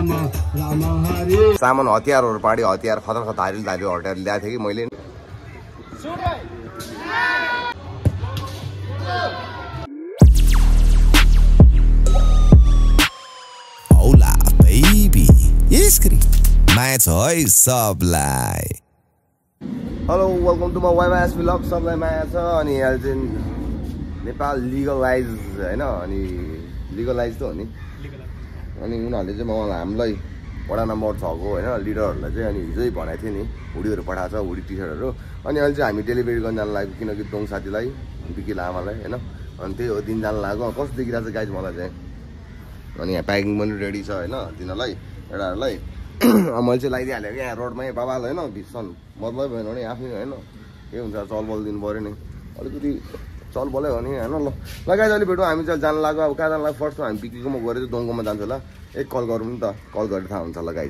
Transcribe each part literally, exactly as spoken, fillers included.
सामान हतियारहरू पाडी हतियार खतर खतर धारी धारी हटेर ल्याएको थिएँ कि मैले Hola baby यसरी माया छ है सबलाई। हेलो वेलकम टु माई वाइवास भ्लग। सबलाई माया छ। अनि अहिले चाहिँ नेपाल लिगलाइज होइन अनि लिगलाइज त हो नि। अनि उनीहरूले चाहिँ मलाई हामीलाई वडा नम्बर छको होइन लिडरहरूलाई चाहिँ अनि हिजै भनेको थियो नि हुडीहरू पठाएको छ हुडी टी सर्टहरू। अनि अहिले चाहिँ हामी डेलिभरी गर्न जानु लाग्यो किनकि दोङ साथीलाई बिकी लामालाई होइन। अनि त्यही हो दिन जानु लाग्यो कस्तो देखिरहेको छ गाइज मलाई चाहिँ। अनि यहाँ प्याकिङ पनि रेडी छ होइन तिनीहरूलाई एउटाहरूलाई मैले चाहिँ लगाइदिइहालेँ कि यहाँ रोडमै बाबालाई होइन भिसन मतलब भएन भने आफै होइन के हुन्छ चलबल दिनु पऱ्यो नि अलिकति चलबलै हो नि होइन। ल लगाइज अलिक भेटौँ हामी चाहिँ जानु लाग्यो। अब कहाँ जानु लाग्यो फर्स्ट हामी बिक्रीकोमा गएर चाहिँ दोङकोमा जान्छ होला। एक कल गरौँ नि त कल गरेर थाहा हुन्छ ल गाइज।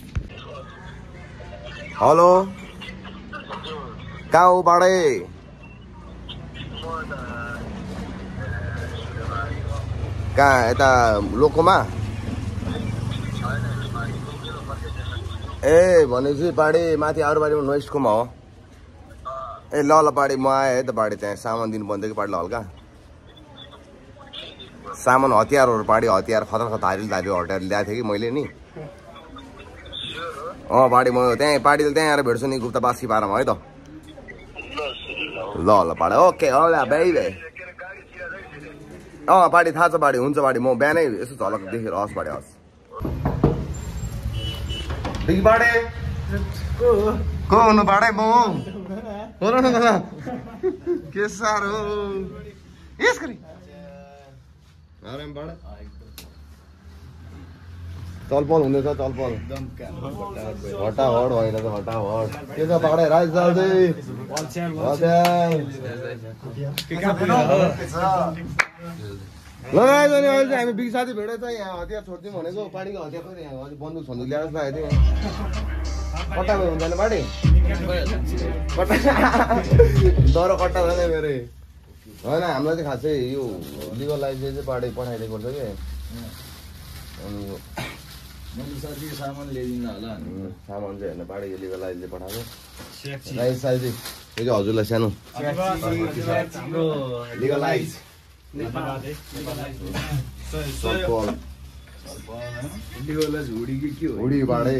हेलो कहाँ हो बाडे? कहाँ यता लोकोमा? ए भनेपछि पाडी माथि अरू बारीमा नोइस्टकोमा हो। ए ल ल पाडी म आएँ है त पाडी त्यहाँ सामान दिनु पर्ने थियो कि पाडीलाई हल्का सामान हतियारहरू पाडी हतियार खतर खतर धारी धारी हटेर ल्याएको थिएँ कि मैले नि। अँ पाडी म त्यहाँ पाडीले त्यहाँ आएर भेट्छु नि गुप्ता बासी पारामा है त। ल ल पाडी ओके होला बाई बाई। अँ पाडी थाहा छ पाडी हुन्छ पाडी म बिहानै यसो झलक देखेर हस् पाडी हस्। बिग बाडे को हुनु बाडे म हो र न के साह्रो यस गरी चलपल हुँदैछ चलपल हटाहट होइन त हटाहट के छ बाडे राज चाल्दै लगाएछ नि अहिले चाहिँ हामी बिग साथी भेटेर चाहिँ यहाँ हतियार छोड्दिउँ भनेको पाडीको हतियार खोइ यहाँ बन्दुक छन्दुक ल्याएर राखेको थियो कट्टाको हुँदैन पाडी कट्टा डर कट्टा छैन मेरो होइन हामीलाई चाहिँ खासै यो लिगलाइजले चाहिँ पाडी पठाइदिएको छ कि अनि सामान ल्याइदिनु होला सामान चाहिँ होइन पाडी लिगलाइजले पठाएको राइस साइज यो चाहिँ हजुरलाई सानो लिगलाइज हुडी बाडे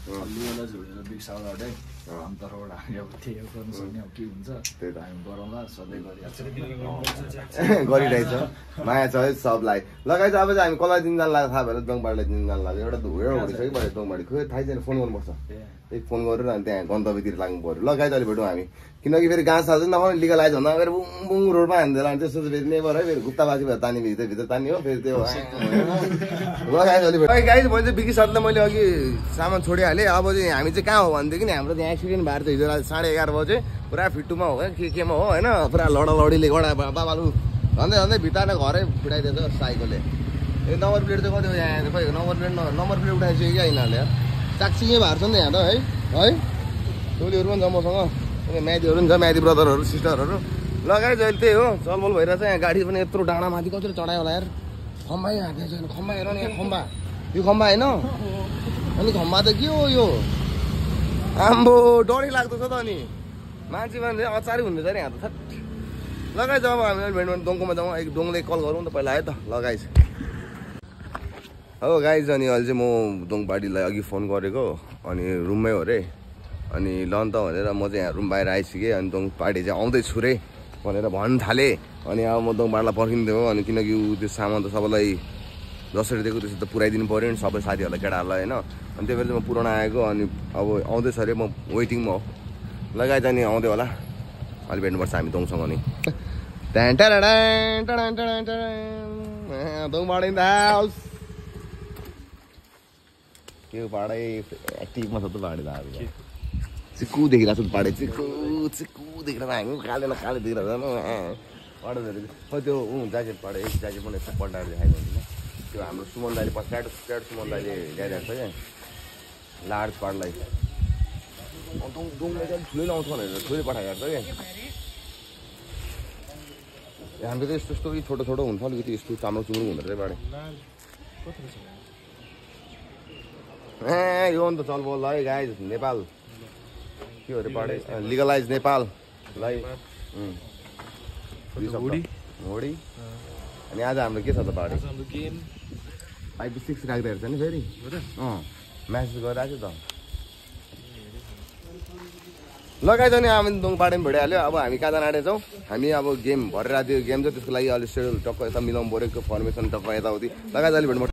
गरिरहेछ माया छ है सबलाई लगाइ। अब चाहिँ हामी कसलाई दिन जानु लाग्यो थाहा भएर दोङबाडीलाई दिन जानु लाग्यो एउटा धुएर उडिसक्यो पऱ्यो दोङबाडी खोइ थाहै छैन फोन गर्नुपर्छ एक फोन गरेर अनि त्यहाँ गन्तव्यतिर लाग्नु पऱ्यो। लगाइ अहिले भेटौँ हामी किनकि फेरि गाँस छ नभए लिगलाइज भन्दा फेरि बुङ बुङ रोडमा हान्दै लान्छ त्यसो चाहिँ फेरि नेबर है फेरि गुप्ताबासी भएर तानी भित्र भित्र तानी हो फेरि त्यो लगाइ अहिले भेट गाइज मैले चाहिँ बिकी साथलाई मैले अघि सामान छोडिहालेँ। अब चाहिँ हामी चाहिँ कहाँ हो भनेदेखि नि हाम्रो त्यहाँ एक्सिडेन्ट भएको थियो हिजो राति साढे एघार बजे पुरा फिटुमा हो के केमा हो होइन पुरा लडालडीले गडा बाबालु भन्दै भन्दै भित्र घरै फुटाइदिएछ साइकलले। ए नम्बर प्लेट चाहिँ कति हो यहाँ खोइ नम्बर प्लेट नम्बर प्लेट उठाइसक्यो क्या यिनीहरूले चाक्सिङै भएको छ नि त यहाँ त है है टोलीहरू पनि छ मसँग म्यादीहरू पनि छ म्यादी ब्रदरहरू सिस्टरहरू लगाइ जहिले त्यही हो चलबल भइरहेछ यहाँ गाडी पनि यत्रो डाँडामाथि कसरी चढायो होला यार खम्बा हाल्दै छैन खम्बा हेर न यहाँ खम्बा यो खम्बा होइन अनि खम्बा त के हो यो आम्बो डरै लाग्दो छ त अनि मान्छे मान्छे अचारै हुँदैछ नि यहाँ त लगाइ जाउँ हामी भेट्नु दोङकोमा जाउँ एक दोङले कल गरौँ त पहिला है त लगाइस हो गाइज। अनि अहिले चाहिँ म दोङपाडीलाई अघि फोन गरेको अनि रुममै हो रे अनि लन त भनेर म चाहिँ यहाँ रुम बाहिर आइसकेँ अनि दोङपाडी चाहिँ आउँदैछु रे भनेर भन्न थालेँ। अनि अब म दोङपाडीलाई पर्खिन्थ्यो अनि किनकि ऊ त्यो सामान त सबैलाई जसरी दिएको त्यसरी त पुऱ्याइदिनु पऱ्यो नि सबै साथीहरूलाई केटाहरूलाई होइन अनि त्यही भएर चाहिँ म पुऱ्याउन आएको अनि अब आउँदैछ अरे म वेटिङमा हो लगाइ जाने आउँदै होला अलि भेट्नुपर्छ हामी दोङसँग नि दोङपाडी इन द हाउस के पाडे एक्टिभमा छ त पाडे दाहरू चिक्कु देखिरहेको छ पाडे चिक्कु चिक्कु देखिरहेको हामी काले न काले देखिरहेको पाडोहरू खोइ त्यो ऊ ज्याकेट पाडे एक ज्याकेट पनि यस्तो पल्टाएर देखाइदिन्छ त्यो हाम्रो सुमन दाइले प्याट प्याट सुमन दाइले ल्याइरहेको छ क्या लार्ज पाडलाई दोङले चाहिँ ठुलै लाउँछ भनेर ठुलै पठाइरहेको छ क्या हाम्रो त यस्तो यस्तो छोटो छोटो हुन्छ अलिकति यस्तो चाम्रो चुम्रो हुँदो रहेछ बाडे ए यो अन्त चल बोल है गाइज नेपाल के हो रे पढे लिगलाइज नेपाल लाई होडी होडी अनि आज हाम्रो के छ त पार्टी हाम्रो गेम फाइभ सिक्स राख्दै रहेछ नि फेरि अँ म्यासेज गरिरहेको छु त लगाइदियो नि हामी दोङ पार्टी पनि भइहाल्यो अब हामी कहाँ जान आँटेछौँ हामी अब गेम भरेर त्यो गेम छ त्यसको लागि अलिक सेड्युल टक्क यता मिलाउनु पऱ्यो फर्मेसन टक्क यताउति लगाइदियो अलिक भेट्नु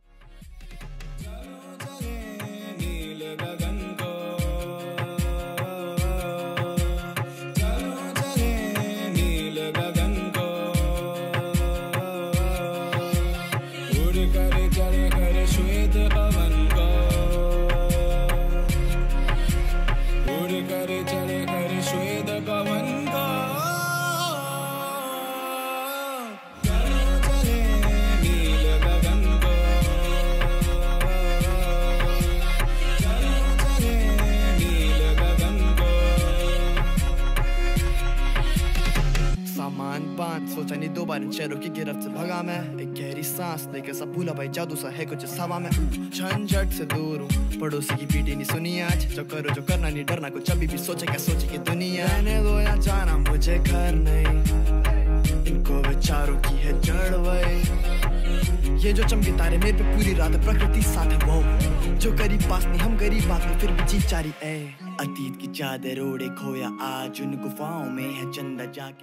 सोचा नहीं दो बार इन शहरों की गिरफ्त से भगा मैं एक गहरी सांस लेकर सब भूला भाई जादू सा है कुछ हवा में झंझट से दूर हूँ पड़ोसी की पीटी नहीं सुनी आज जो करो जो करना नहीं डरना कुछ अभी भी सोचे क्या सोचे की दुनिया रहने दो या जाना मुझे घर नहीं इनको विचारों की है जड़ वही ये जो चमके तारे मेरे पे पूरी रात प्रकृति साथ है वो जो करीब पास नहीं हम गरीब बात में फिर भी जी चारी ए अतीत की चादर ओढ़े खोया आज उन गुफाओं में है चंदा जाके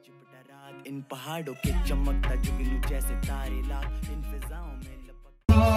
इन पहाड़ों के चमकता जुगनू जैसे तारे लाल इन फिजाओं में लपक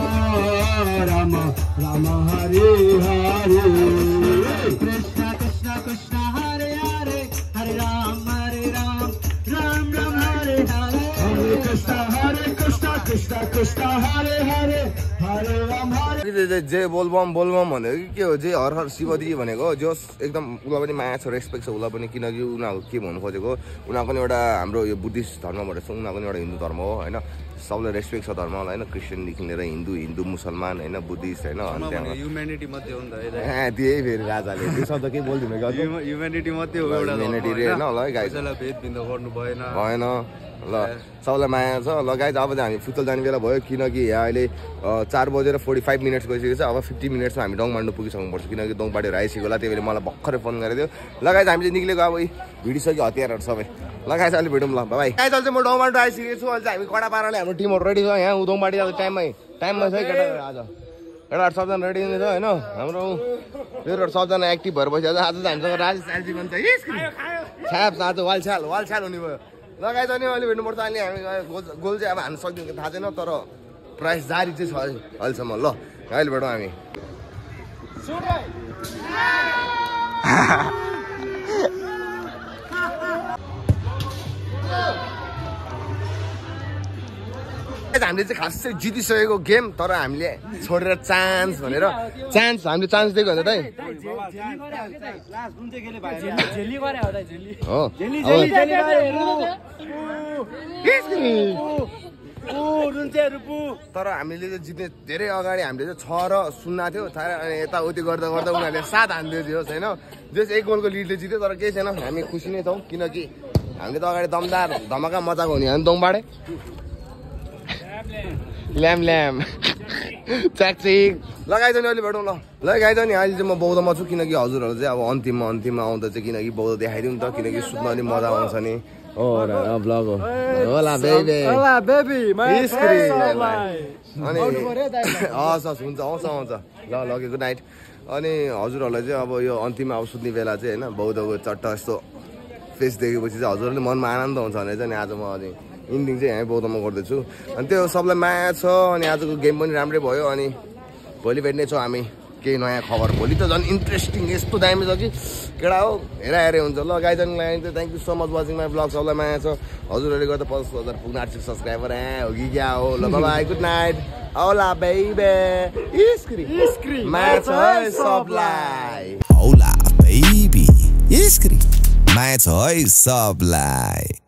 राम राम हरे हरे कृष्णा कृष्णा कृष्णा हरे हरे हरे राम हरे राम राम राम हरे हरे हरे कृष्णा हरे कृष्णा कृष्णा कृष्णा हरे हरे हरे राम हरे जे बोलबम बोलबम भनेको कि के हो जे हर हर शिवजी भनेको जो एकदम उसलाई पनि माया छ रेस्पेक्ट छ उसलाई पनि किनकि उनीहरू के भन्नु खोजेको उनीहरूको पनि एउटा हाम्रो यो बुद्धिस्ट धर्मबाट छ उनीहरूको पनि एउटा हिन्दू धर्म हो होइन सबलाई रेस्पेक्ट छ धर्मलाई होइन क्रिस्चियनदेखि लिएर हिन्दू हिन्दू मुसलमान होइन बुद्धिस्ट होइन ह्युम्यानिटी मात्रै हो नि त त्यही फेरि राजाले त्यो शब्द के बोलिदिनु ह्युम्यानिटी मात्रै हो एउटा ह्युम्यानिटी रे होइन ल गाइस भेदभिन्द गर्नु भएन भएन ल सबलाई माया छ ल गाइज अब चाहिँ हामी फुतल जाने बेला भयो किनकि यहाँ अहिले चार बजेर फोर्टी फाइभ मिनट्स गइसकेको छ अब फिफ्टी मिनट्समा हामी डङमान्डु पुगिसक्नुपर्छ किनकि डङपाटीहरू आइसक्यो होला त्यही भएर मलाई भर्खरै फोन गरेको थियो ल गाइज हामी चाहिँ निक्लेको अब भिडिसक्यो हतियारहरू सबै ल गाइज अहिले भेटौँ ल भाइ गाइज अहिले चाहिँ म डङमान्डु आइसकेको छु अहिले चाहिँ हामी कडा पाराले हाम्रो टिमहरू रेडी छ यहाँ उदङपाटी आज टाइममै टाइममा छ केटा आज एउटा सबजना रेडी छ होइन हाम्रो फेरि सबजना एक्टिभ भएर बसिहाल्छ आज चाहिँ हामीसँग राजेश एलजी भन्छ छ्याप आज वाल छ्याल वाल छ्याल हुने भयो लगाइदियो नि अहिले भेट्नुपर्छ अहिले हामी गोल चाहिँ अब हान्न सक्दिनँ कि थाहा छैन तर प्राइस जारी चाहिँ छ अहिलेसम्म ल अहिले भेटौँ हामी हामीले चाहिँ खास चाहिँ जितिसकेको गेम तर हामीले छोडेर चान्स भनेर चान्स हामीले चान्स दिएको हुन्छ तर हामीले चाहिँ जित्ने धेरै अगाडि हामीले चाहिँ छ र शून्य थियो अनि यताउति गर्दा गर्दा उनीहरूले सात हान्दियो थियो होइन जस एक गोलको लिडले जित्यो तर केही छैन हामी खुसी नै छौँ किनकि हामीले त अगाडि दमदार धमाका मजाको हुने हामी दङबाडे ल्याम ल्याम च्याकचिक लगाइदियो नि अहिले भेटौँ ल लगाइदियो नि अहिले चाहिँ म बौद्धमा छु किनकि हजुरहरू चाहिँ अब अन्तिममा अन्तिममा आउँदा चाहिँ किनकि बौद्ध देखाइदिउँ नि त किनकि सुत्न नि मजा आउँछ नि हो ब्लग हो होला बेबी होला बेबी अनि हस् हस् हुन्छ आउँछ आउँछ ल ल गुड नाइट अनि हजुरहरूलाई चाहिँ अब यो अन्तिममा अब सुत्ने बेला चाहिँ होइन बौद्धको चट्ट यस्तो फेस देखेपछि चाहिँ हजुरहरूले मनमा आनन्द हुन्छ भने चाहिँ आज म अनि इन्डिङ चाहिँ यहाँ बौद्धमा गर्दैछु अनि त्यो सबलाई माया छ अनि आजको गेम पनि राम्रै भयो अनि भोलि भेट्ने छौँ हामी केही नयाँ खबर भोलि त झन् इन्ट्रेस्टिङ यस्तो दामी छ कि केटा हो हेरा हेरे हुन्छ ल गाइजनको लागि चाहिँ thank you so much watching my vlog सबलाई माया छ हजुरहरूले गर्दा पचास हजार पुग्न आठ सय सब्सक्राइबर ए हो कि क्या हो ल बाई गुड नाइट औला बेबी इस्क्री इस्क्री माया छ है सबलाई औला बेबी इस्क्री माया छ है सबलाई